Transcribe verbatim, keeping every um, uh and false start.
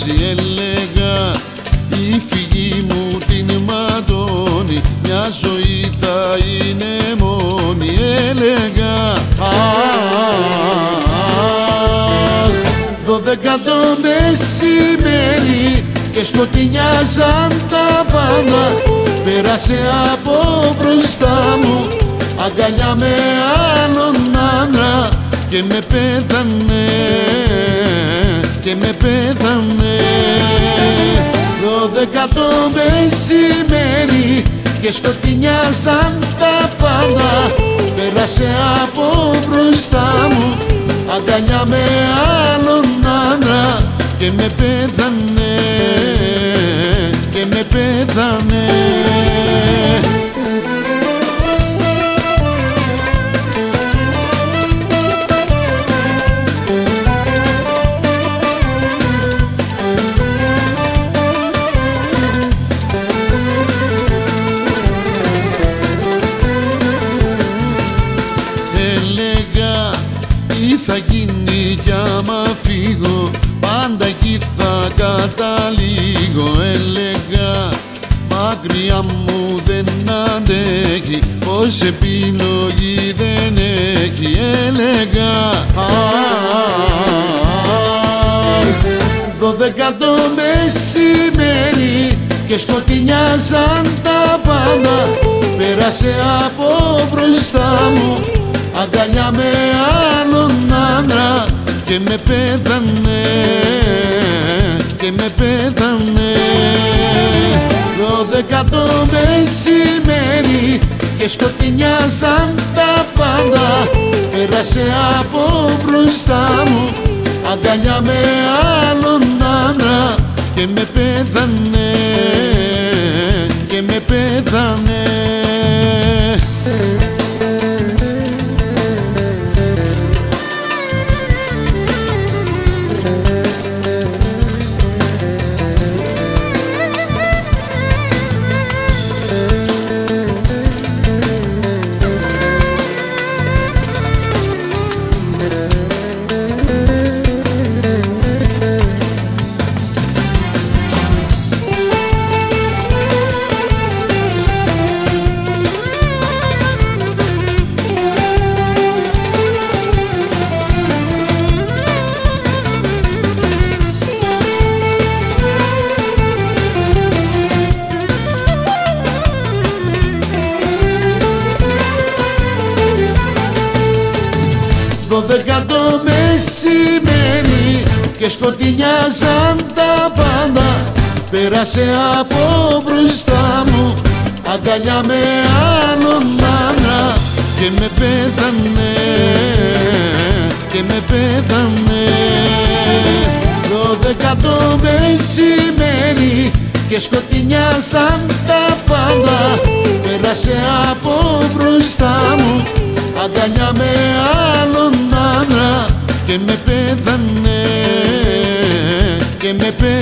αλλάξει, έλεγα η φυγή μου την ματώνει, μια ζωή θα είναι μόνη, έλεγα. Δώδεκα το μεσημέρι και σκοτεινιάζαν τα πάντα, πέρασε από μπροστά μου αγκαλιά με άλλον άντρα και με πέθανε, και με πέθανε. Δώδεκα το μεσημέρι και σκοτεινιάζαν τα πάντα, πέρασε από μπροστά μου αγκαλιά με άλλον άντρα και με πέθανε, και με πέθανε. Τι θα γίνει κι άμα φύγω, πάντα εκεί θα καταλήγω, έλεγα. Μακριά μου δεν αντέχει, πως επιλογή δεν έχει, έλεγα. Δώδεκα το μεσημέρι και σκοτεινιάζαν τα πάντα, πέρασε από μπροστά μου αγκαλιά με άλλον άντρα και με πέθανε, και με πέθανε. Δώδεκα το μεσημέρι και σκοτεινιάζαν τα πάντα, πέρασε από μπροστά μου αγκαλιά με άλλον άντρα και με πέθανε, και με πέθανε. Δώδεκα το μεσημέρι και σκοτεινιάζαν τα πάντα, πέρασε από μπροστά μου αγκαλιά με άλλον άντρα και με πέθανε, και με πέθανε. Δώδεκα το μεσημέρι και σκοτεινιάζαν τα πάντα, πέρασε από μπροστά μου αγκαλιά με άλλον άντρα και με πέθανε, και με πέθανε.